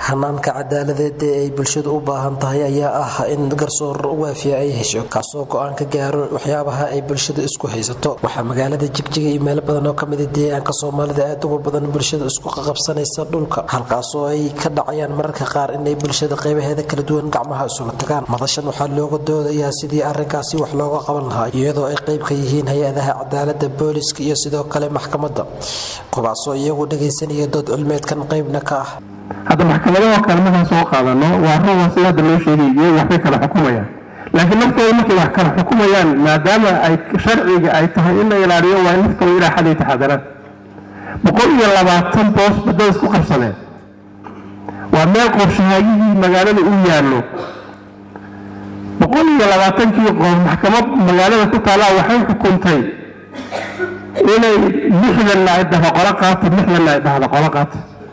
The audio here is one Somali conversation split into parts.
hanaanka cadaaladeed ee ay bulshadu u baahan tahay ayaa ah in garsoor waafiya ay hesho kaasoo go'aan ka gaaro waxyaabaha ay bulshada isku haysato waxaa magaalada Jigjiga iyo meelo badan oo ka mid ah deegaanka Soomaalida aad ugu badan bulshada isku qabsanaysa dhulka halkaasoo ay ka dhacayaan mararka qaar in ay bulshada qaybaheeda kala duwan gacmaha isugu tagaan madashan waxaa looga doodayaa sidii arrinkaasi wax looga qaban lahaa iyadoo ay qayb ka yihiin hay'adaha cadaaladda booliska iyo sidoo kale maxkamadda kuwaasoo iyagu dhageysanaya dood cilmeedkan qaybna ka ah هذا محكمة وكلمة سوق هذا إنه وهو سياد اللوشي يوحيك الحكومة لكن نفسه يمكن يحكي الحكومة يعني ما دام أي شرعي أي تهيئنا إلى ريو ونفسه إلى حد يتحضرات بقول يلا بعد تنبوس بدأ يسوق السنة وما يقول شهايه مجالا يقول بقول يلا بعد تنكي محكمة مجالا تطلع وحين حكومتين إلى مثل اللي عندها قلقات مثل اللي عندها قلقات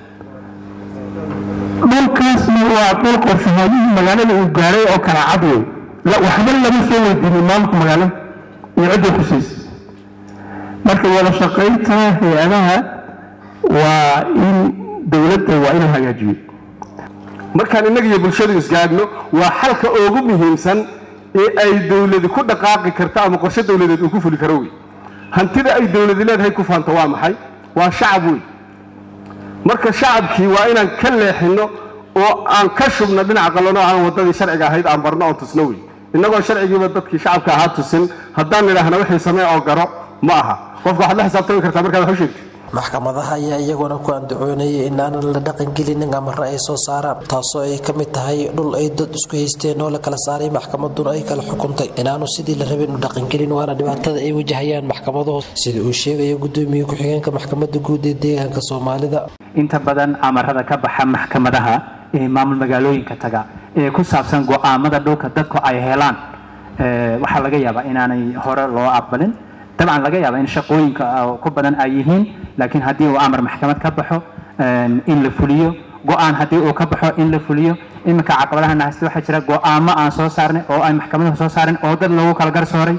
دولكاس waa dul qorshahoodii magaalada uu gaaray oo kala cadweey la waxba laga soo weydiin maamulka magaalada iyo cid ku siis marka wada shaqeynta hay'adaha waa in dawladda waa in hagaajiyo markaan inaga iyo bulshadu isgaadno waa xalka ugu muhiimsan ee ay dawladdu ku dhaqaaqi karto ama qorshe dawladeed uu ku fuli karo hantida ay dawladdu leedahay ku faanto waa maxay waa shacab weey marka shacabkii waa inaan ka leexino oo aan ka shubno dhinaca qalano aan wadadii sharciga ahayd aan barno oo tusno weey inagoo sharcigiiba dadkii shacabka ahaa tusin haddaan nidhaahno wixii samee oo garo ma aha qofka waxaad la xisaabtami kartaa markaad wax u sheegto maxkamadaha ayaa iyaguna ku andacoonayay in aan la dhaqan gelin amar ay soo saaraan taasoo ay ka mid tahay dhul ay dad isku haysteen oo la kala saaray maxkamaduna ay kala xukuntay inaanu sidii la rabay u dhaqan gelin waana dhibaatada ay wajahayaan maxkamaduhu sida uu sheegayo gudoomiye ku xigeenka maxkamadda guud ee deegaanka Soomaalida inta badan amarada ka baxa maxkamadaha ee maamul magaalooyinka taga ee ku saabsan go'aamada dhulka dadku ay helaan waxa laga yaabaa inaanay hore loo aqbalin طبعا laga yaabaa in shaqooyinka ku badan ay yihiin laakiin hadii uu amar maxkamad ka baxo in la fuliyo go'aan hadii uu ka baxo in la fuliyo imika caqabadaha naxasta waxa jira go'aamo aan soo saarnay oo ay maxkamadaha soo saareen oo dad lagu kala garsooray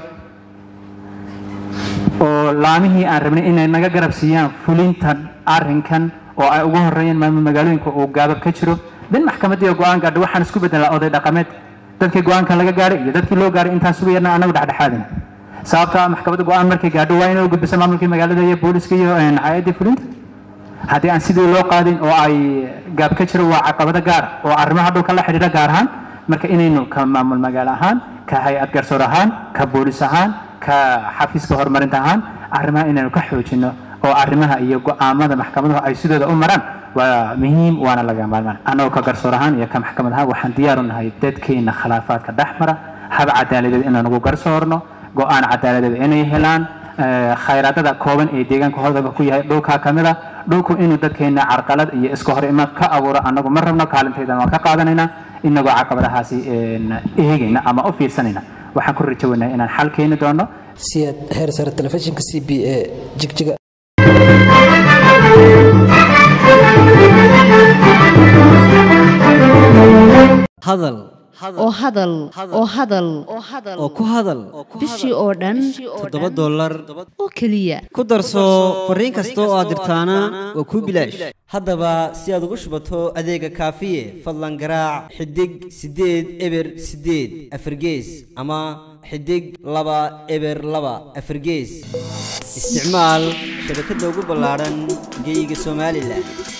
oo laamihii aan rabnay inay naga garab siiyaan fulinta arrinkan oo ay ugu horeeyeen maamul magaalooyinka oo gaabab ka jiro dan maxkamadda go'aan gaadho waxaan isku bedelaa oday dhaqameed dadkii go'aanka laga gaaray iyo dadkii loo gaaray intaas ugu yarna anagu dhaxdhaxaadin sababta maxkamadda go'aan markay gaadho waa inuu gudbiso maamulkii magaalada iyo booliska iyo hay'adda fulinta haddii aan sidii loo qaadin oo ay gaab ka jiro waa caqabado gaar oo arrimaha dhulka la xiriira gaar ahaan marka inaynu ka maamul magaalo ahaan ka hay'ad garsoor ahaan ka boolis ahaan ka xafiiska horumarinta ahaan arrimaha inaynu ka xoojino oo arrimaha iyo go'aamada maxkamaduhu ay sidooda u maraan waa muhiim waana laga maarmaan anoo ka garsoor ahaan iyo ka maxkamad ahaan waxaan diyaar u nahay dadkeena khilaafaadka dhaxmara hab cadaaladeed inaan ugu garsoorno go'aan cadaaladeed inay helaan khayraadada kooban ee deegaanka hodanka ku yahay dhulka kamida dhulku inuu dadkeena carqalad iyo iska hor imaad ka abuuro anagu ma rabno kaalinteedan waan ka qaadanayna inagoo caqabadahaasi eegayna ama u fiirsanayna waxaan ku rajaynayaa inaan xal keeni doono siyad heer sare telefishinka CBA Jigjiga hadal oo hadal oo ku hadal bishii oo dhan $7 oo kaliya ku darso fariin kasta oo aad dirtaana waa ku bilaash haddaba si aad ugu shubato adeega kaafiye fadlan garaac xidig 8 eber 8 afargees ama xidig 2 eber 2 afargees isticmaal shabakadda ugu ballaaran geyga Soomaaliland